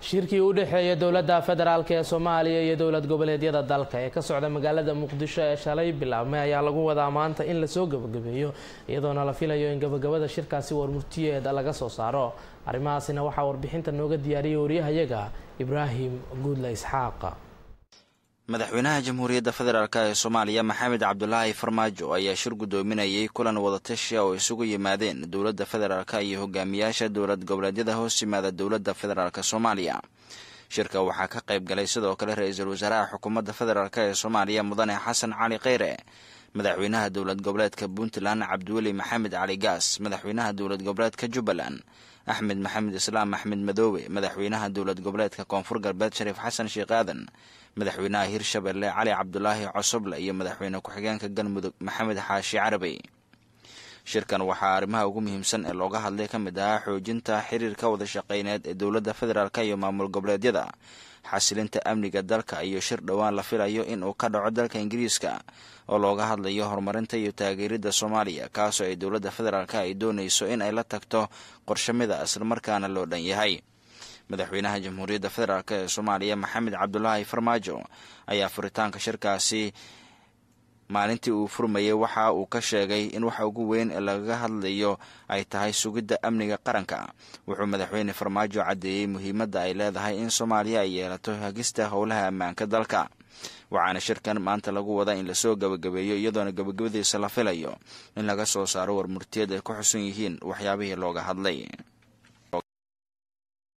shirkii u dhaxeeyay dawladda federaalka ee Soomaaliya iyo dawlad goboleedyada dalka ee ka socda magaalada Muqdisho ee shalay bilaabmay ayaa lagu wadaa maanta in la soo gabagabeeyo iyadoo la filayo in gabagabada shirkaasi warmurtiyeed laga soo saaro. Arrimahaasina waxaa warbixinta nooga diyaariyay wariyahayaga Ibraahim Guudla Isxaaq. madaxweynaha jamhuuriyadda federaalka ee Soomaaliya Maxamed Cabdullaahi Farmaajo ayaa shir gudoominayay kulan wada tashi oo isugu yimaadeen dawladda federaalka iyo hogaamiyaasha dawlad goboleedyada hoos yimaada dawladda federaalka Soomaaliya. shirka waxaa ka qayb galay sidoo kale ra'iisul wasaaraha xukuumadda federaalka ee Soomaaliya Mudane Xasan Cali Kheyre, madaxweynaha dawlad goboleedka Puntland Cabdiweli Maxamed Cali Gaas, madaxweynaha dawlad goboleedka Jubbaland Axmed Maxamed Islaam Axmed Madoobe, madaxweynaha dawlad goboleedka Koonfur Galbeed Shariif Xasan Sheekh Aadan, madaxweynaha Hirshabelle Cali Cabdullaahi Cosoble iyo madaxweyne ku-xigeenka Galmudug Maxamed Xaashi Carabi. shirkan waxaa arrimaha ugu muhiimsan ee looga hadlay ka mid ah xoojinta xiriirka wada shaqeyneed ee dawladda federaalka iyo maamul goboleedyada, xasilinta amniga dalka iyo shir dhowaan la filayo in uu ka dhaco dalka Ingiriiska oo looga hadlayo horumarinta iyo taageeridda Soomaaliya, kaasoo ay dawladda federaalka ay doonayso in ay la tagto qorshamada isla markaana loo dhan yahay. madaxweynaha jamhuuriyadda federaalka ee Soomaaliya Maxamed Cabdullaahi Farmaajo ayaa furitaanka shirkaasi maalintii uu furmayay waxa uu ka sheegay in waxa ugu weyn ee laga hadlayo ay tahay sugidda amniga qaranka. wuxuu madaxweyne Farmaajo cadeeyay muhiimadda ay leedahay in Soomaaliya ay yeelato hagista howlaha ammaanka dalka. waxaana shirkan maanta lagu wadaa in la soo gabagabeeyo iyadoona gabagabadiisa la filayo in laga soo saaro warmurtiyeed ay ku xusan yihiin waxyaabihii looga hadlay.